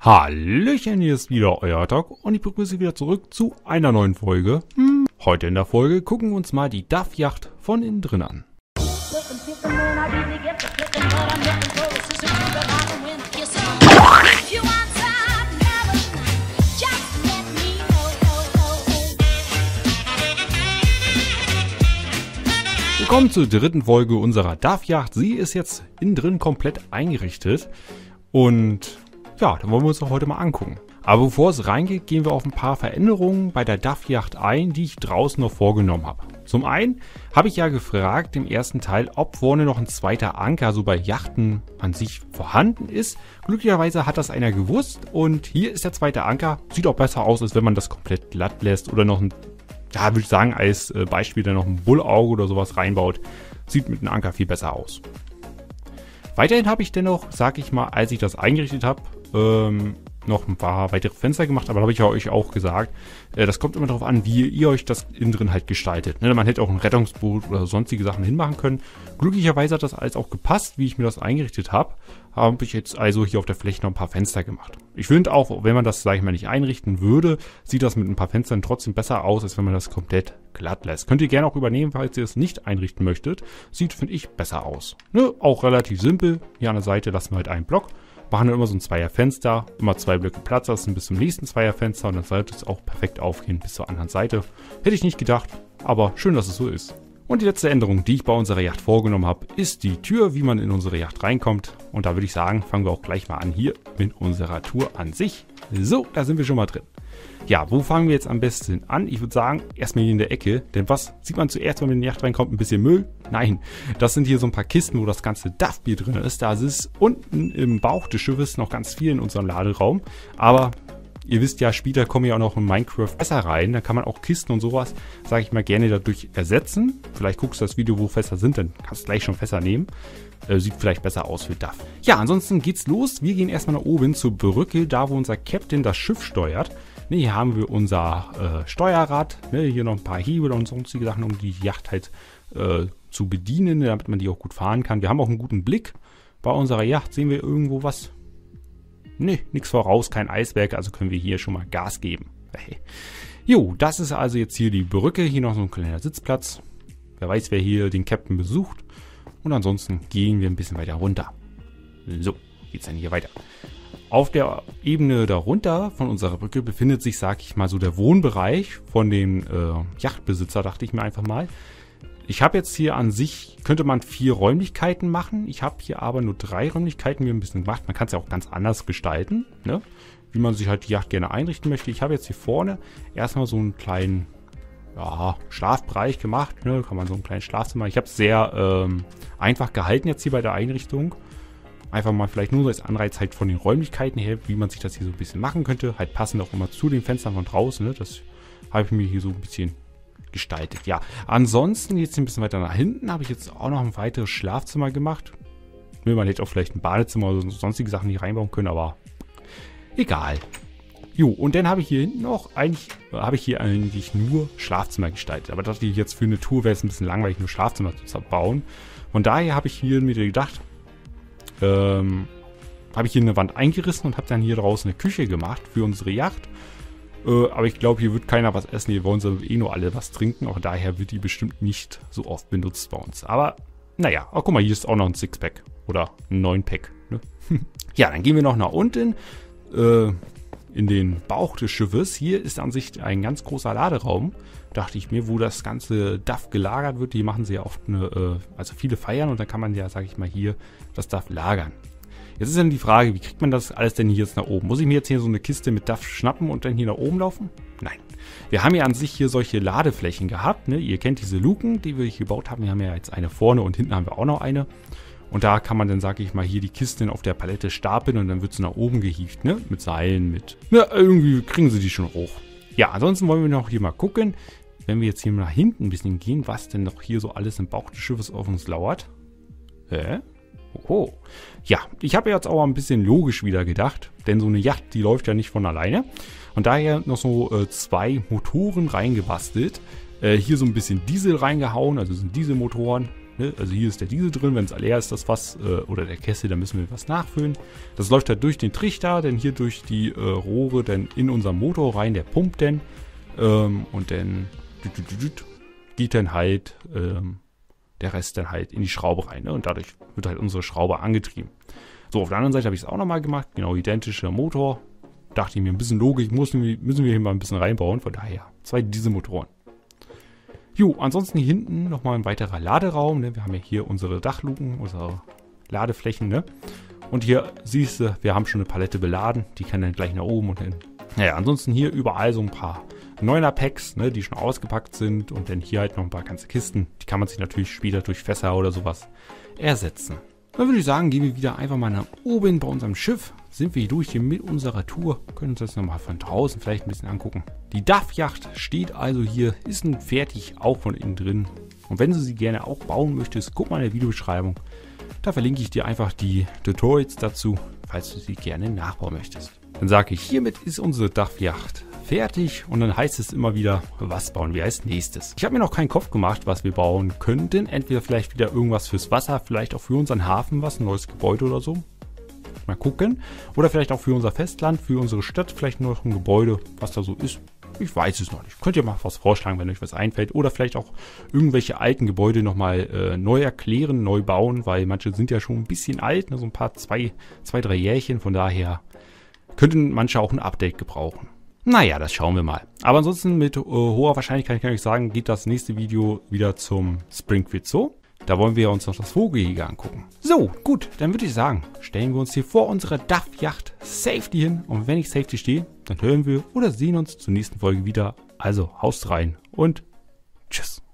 Hallöchen, hier ist wieder euer Doc und ich begrüße Sie wieder zurück zu einer neuen Folge. Heute in der Folge gucken wir uns mal die DAF-Yacht von innen drin an. Willkommen zur dritten Folge unserer DAF-Yacht. Sie ist jetzt innen drin komplett eingerichtet und ja, dann wollen wir uns doch heute mal angucken. Aber bevor es reingeht, gehen wir auf ein paar Veränderungen bei der DAF-Yacht ein, die ich draußen noch vorgenommen habe. Zum einen habe ich ja gefragt im ersten Teil, ob vorne noch ein zweiter Anker so bei Yachten an sich vorhanden ist. Glücklicherweise hat das einer gewusst und hier ist der zweite Anker. Sieht auch besser aus, als wenn man das komplett glatt lässt oder noch ein, ja, würde ich sagen, als Beispiel dann noch ein Bullauge oder sowas reinbaut. Sieht mit einem Anker viel besser aus. Weiterhin habe ich dennoch, sag ich mal, als ich das eingerichtet habe, noch ein paar weitere Fenster gemacht, aber da habe ich ja euch auch gesagt, das kommt immer darauf an, wie ihr euch das innen drin halt gestaltet. Ne, man hätte auch ein Rettungsboot oder sonstige Sachen hinmachen können. Glücklicherweise hat das alles auch gepasst, wie ich mir das eingerichtet habe. Habe ich jetzt also hier auf der Fläche noch ein paar Fenster gemacht. Ich finde auch, wenn man das, sage ich mal, nicht einrichten würde, sieht das mit ein paar Fenstern trotzdem besser aus, als wenn man das komplett glatt lässt. Könnt ihr gerne auch übernehmen, falls ihr es nicht einrichten möchtet. Sieht, finde ich, besser aus. Ne, auch relativ simpel. Hier an der Seite lassen wir halt einen Block. Machen dann immer so ein Zweierfenster, immer 2 Blöcke Platz lassen bis zum nächsten Zweierfenster und dann sollte es auch perfekt aufgehen bis zur anderen Seite. Hätte ich nicht gedacht, aber schön, dass es so ist. Und die letzte Änderung, die ich bei unserer Yacht vorgenommen habe, ist die Tür, wie man in unsere Yacht reinkommt. Und da würde ich sagen, fangen wir auch gleich mal an hier mit unserer Tour an sich. So, da sind wir schon mal drin. Ja, wo fangen wir jetzt am besten an? Ich würde sagen, erstmal hier in der Ecke. Denn was sieht man zuerst, wenn man in die Yacht reinkommt? Ein bisschen Müll? Nein, das sind hier so ein paar Kisten, wo das ganze DAF-Bier drin ist. Da ist unten im Bauch des Schiffes noch ganz viel in unserem Laderaum. Aber ihr wisst ja, später kommen ja auch noch in Minecraft Fässer rein. Da kann man auch Kisten und sowas, sage ich mal, gerne dadurch ersetzen. Vielleicht guckst du das Video, wo Fässer sind, dann kannst du gleich schon Fässer nehmen. Sieht vielleicht besser aus für DAF. Ja, ansonsten geht's los. Wir gehen erstmal nach oben zur Brücke, da wo unser Captain das Schiff steuert. Ne, hier haben wir unser Steuerrad. Ne, hier noch ein paar Hebel und sonstige Sachen, um die Yacht halt zu bedienen, damit man die auch gut fahren kann. Wir haben auch einen guten Blick. Bei unserer Yacht sehen wir irgendwo was. Ne, nichts voraus, kein Eisberg, also können wir hier schon mal Gas geben. Hey. Jo, das ist also jetzt hier die Brücke. Hier noch so ein kleiner Sitzplatz. Wer weiß, wer hier den Captain besucht. Und ansonsten gehen wir ein bisschen weiter runter. So, geht's dann hier weiter. Auf der Ebene darunter von unserer Brücke befindet sich, sag ich mal, so der Wohnbereich von dem Yachtbesitzer, dachte ich mir einfach mal. Ich habe jetzt hier an sich, könnte man 4 Räumlichkeiten machen. Ich habe hier aber nur 3 Räumlichkeiten mir ein bisschen gemacht. Man kann es ja auch ganz anders gestalten, ne? Wie man sich halt die Yacht gerne einrichten möchte. Ich habe jetzt hier vorne erstmal so einen kleinen Schlafbereich gemacht. Ne? Kann man so einen kleinen Schlafzimmer. Ich habe es sehr einfach gehalten jetzt hier bei der Einrichtung. Einfach mal vielleicht nur als Anreiz halt von den Räumlichkeiten her, wie man sich das hier so ein bisschen machen könnte. Halt passend auch immer zu den Fenstern von draußen. Ne? Das habe ich mir hier so ein bisschen gestaltet. Ja, ansonsten jetzt ein bisschen weiter nach hinten habe ich jetzt auch noch ein weiteres Schlafzimmer gemacht. Ne, man hätte auch vielleicht ein Badezimmer oder sonstige Sachen hier reinbauen können, aber egal. Jo, und dann habe ich hier hinten noch, eigentlich nur Schlafzimmer gestaltet. Aber dachte ich, jetzt für eine Tour wäre es ein bisschen langweilig, nur Schlafzimmer zu bauen. Von daher habe ich hier mir gedacht, habe ich hier eine Wand eingerissen und habe dann hier draußen eine Küche gemacht für unsere Yacht. Aber ich glaube, hier wird keiner was essen. Hier wollen sie eh nur alle was trinken. Auch daher wird die bestimmt nicht so oft benutzt bei uns. Aber naja, guck mal, hier ist auch noch ein Sixpack oder ein 9-Pack. Ne? Ja, dann gehen wir noch nach unten in den Bauch des Schiffes. Hier ist an sich ein ganz großer Laderaum, dachte ich mir, wo das ganze DAF gelagert wird. Die machen sie ja oft, also viele feiern und dann kann man ja, sage ich mal, hier das DAF lagern. Jetzt ist dann die Frage, wie kriegt man das alles denn hier jetzt nach oben? Muss ich mir jetzt hier so eine Kiste mit DAF schnappen und dann hier nach oben laufen? Nein. Wir haben ja an sich hier solche Ladeflächen gehabt. Ne? Ihr kennt diese Luken, die wir hier gebaut haben. Wir haben ja jetzt eine vorne und hinten haben wir auch noch eine. Und da kann man dann, sage ich mal, hier die Kisten auf der Palette stapeln und dann wird sie nach oben gehievt, ne? Mit Seilen, mit... Ja, irgendwie kriegen sie die schon hoch. Ja, ansonsten wollen wir noch hier mal gucken, wenn wir jetzt hier nach hinten ein bisschen gehen, was denn noch hier so alles im Bauch des Schiffes auf uns lauert. Hä? Oho. Ja, ich habe jetzt auch ein bisschen logisch wieder gedacht, denn so eine Yacht, die läuft ja nicht von alleine. Und daher noch so 2 Motoren reingebastelt. Hier so ein bisschen Diesel reingehauen, also sind Dieselmotoren. Ne? Also hier ist der Diesel drin, wenn es leer ist, das Fass oder der Kessel, dann müssen wir was nachfüllen. Das läuft halt durch den Trichter, dann hier durch die Rohre, dann in unseren Motor rein, der pumpt dann und dann geht dann halt der Rest dann halt in die Schraube rein. Ne? Und dadurch wird halt unsere Schraube angetrieben. So, auf der anderen Seite habe ich es auch nochmal gemacht. Genau, identischer Motor. Dachte ich mir, ein bisschen Logik müssen wir hier mal ein bisschen reinbauen. Von daher 2 Dieselmotoren. Jo, ansonsten hier hinten nochmal ein weiterer Laderaum. Ne? Wir haben ja hier unsere Dachluken, unsere Ladeflächen. Ne? Und hier siehst du, wir haben schon eine Palette beladen. Die kann dann gleich nach oben und hin. Naja, ansonsten hier überall so ein paar 9er-Packs, ne, die schon ausgepackt sind. Und dann hier halt noch ein paar ganze Kisten. Die kann man sich natürlich später durch Fässer oder sowas ersetzen. Dann würde ich sagen, gehen wir wieder einfach mal nach oben bei unserem Schiff. Sind wir hier durch hier mit unserer Tour. Können uns das nochmal von draußen vielleicht ein bisschen angucken. Die DAF-Yacht steht also hier, ist nun fertig, auch von innen drin. Und wenn du sie gerne auch bauen möchtest, guck mal in der Videobeschreibung. Da verlinke ich dir einfach die Tutorials dazu, falls du sie gerne nachbauen möchtest. Dann sage ich, hiermit ist unsere DAF-Yacht fertig und dann heißt es immer wieder, was bauen wir als nächstes. Ich habe mir noch keinen Kopf gemacht, was wir bauen könnten. Entweder vielleicht wieder irgendwas fürs Wasser, vielleicht auch für unseren Hafen was, ein neues Gebäude oder so. Mal gucken. Oder vielleicht auch für unser Festland, für unsere Stadt, vielleicht noch ein Gebäude, was da so ist. Ich weiß es noch nicht. Könnt ihr mal was vorschlagen, wenn euch was einfällt. Oder vielleicht auch irgendwelche alten Gebäude nochmal neu erklären, neu bauen, weil manche sind ja schon ein bisschen alt, ne? So ein paar 2, 3 Jährchen. Von daher könnten manche auch ein Update gebrauchen. Naja, das schauen wir mal. Aber ansonsten mit hoher Wahrscheinlichkeit kann ich sagen, geht das nächste Video wieder zum Springfield Zoo. Da wollen wir uns noch das Vogelgehege angucken. So, gut, dann würde ich sagen, stellen wir uns hier vor unserer DAF-Yacht Safety hin. Und wenn ich Safety stehe, dann hören wir oder sehen uns zur nächsten Folge wieder. Also, haust rein und tschüss.